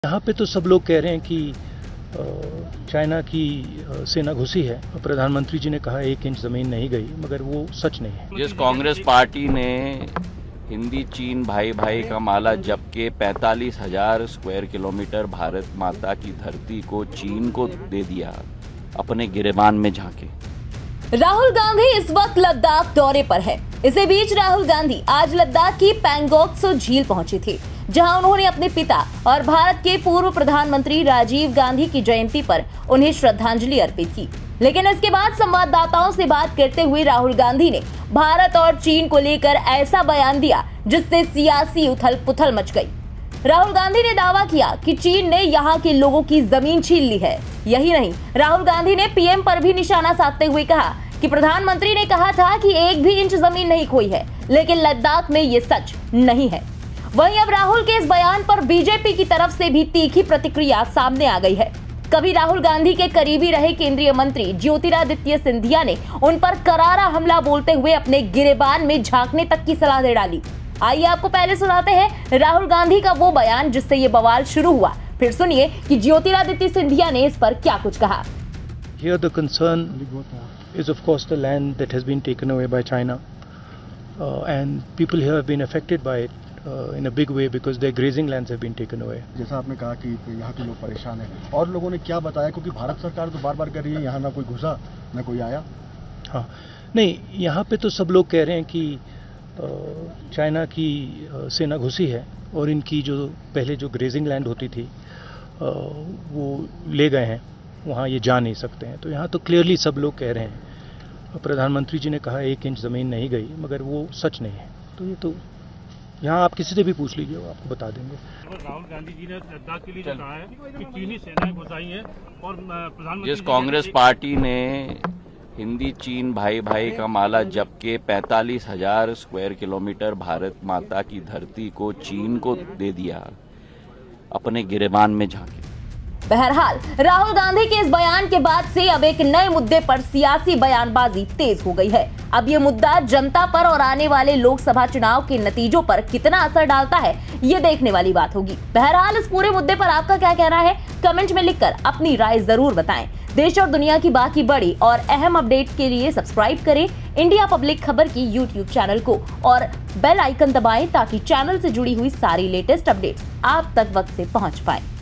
यहाँ पे तो सब लोग कह रहे हैं कि चाइना की सेना घुसी है। प्रधानमंत्री जी ने कहा 1 इंच जमीन नहीं गई, मगर वो सच नहीं है। जिस कांग्रेस पार्टी ने हिंदी चीन भाई भाई का माला जप के 45,000 स्क्वायर किलोमीटर भारत माता की धरती को चीन को दे दिया, अपने गिरेबान में झांके। राहुल गांधी इस वक्त लद्दाख दौरे पर है। इसी बीच राहुल गांधी आज लद्दाख की पैंगोंग झील पहुंचे थे, जहां उन्होंने अपने पिता और भारत के पूर्व प्रधानमंत्री राजीव गांधी की जयंती पर उन्हें श्रद्धांजलि अर्पित की। लेकिन इसके बाद संवाददाताओं से बात करते हुए राहुल गांधी ने भारत और चीन को लेकर ऐसा बयान दिया जिससे सियासी उथल-पुथल मच गई। राहुल गांधी ने दावा किया कि चीन ने यहां के लोगों की जमीन छीन ली है। यही नहीं, राहुल गांधी ने पीएम पर भी निशाना साधते हुए कहा कि प्रधानमंत्री ने कहा था कि 1 भी इंच जमीन नहीं खोई है, लेकिन लद्दाख में ये सच नहीं है। वहीं अब राहुल के इस बयान पर बीजेपी की तरफ से भी तीखी प्रतिक्रिया सामने आ गई है। कभी राहुल गांधी के करीबी रहे केंद्रीय मंत्री ज्योतिरादित्य सिंधिया ने उन पर करारा हमला बोलते हुए अपने गिरेबान में झांकने तक की सलाह दे डाली। आइए आपको पहले सुनाते हैं राहुल गांधी का वो बयान जिससे ये बवाल शुरू हुआ। फिर सुनिए कि ज्योतिरादित्य सिंधिया ने इस पर क्या कुछ कहा। Here the concern is of course the land that has been taken away by China, and people here have been affected by it in a big way because their grazing lands have been taken away. जैसा आपने कहा कि यहाँ के लोग परेशान हैं, और लोगों ने क्या बताया, क्योंकि भारत सरकार तो बार बार कर रही है, यहाँ ना कोई घुसा ना कोई आया। हाँ, नहीं, यहाँ पे तो सब लोग कह रहे हैं कि चाइना की सेना घुसी है और इनकी जो पहले जो ग्रेजिंग लैंड होती थी वो ले गए हैं, वहाँ ये जा नहीं सकते हैं। तो यहाँ तो क्लियरली सब लोग कह रहे हैं। प्रधानमंत्री जी ने कहा 1 इंच ज़मीन नहीं गई, मगर वो सच नहीं है। तो ये तो यहाँ आप किसी से भी पूछ लीजिए, वो आपको बता देंगे। राहुल गांधी जी ने लद्दाख के लिए कहा है कि चीनी सेनाएं घुसाई हैं और प्रधानमंत्री जिस कांग्रेस पार्टी ने हिंदी चीन भाई भाई का माला जप के 45,000 स्क्वायर किलोमीटर भारत माता की धरती को चीन को दे दिया, अपने गिरेबान में झांके। बहरहाल राहुल गांधी के इस बयान के बाद से अब एक नए मुद्दे पर सियासी बयानबाजी तेज हो गई है। अब ये मुद्दा जनता पर और आने वाले लोकसभा चुनाव के नतीजों पर कितना असर डालता है, ये देखने वाली बात होगी। बहरहाल इस पूरे मुद्दे पर आपका क्या कहना है, कमेंट में लिखकर अपनी राय जरूर बताएं। देश और दुनिया की बाकी बड़ी और अहम अपडेट्स के लिए सब्सक्राइब करें इंडिया पब्लिक खबर की यूट्यूब चैनल को और बेल आइकन दबाएं ताकि चैनल से जुड़ी हुई सारी लेटेस्ट अपडेट्स आप तक वक्त से पहुंच पाए।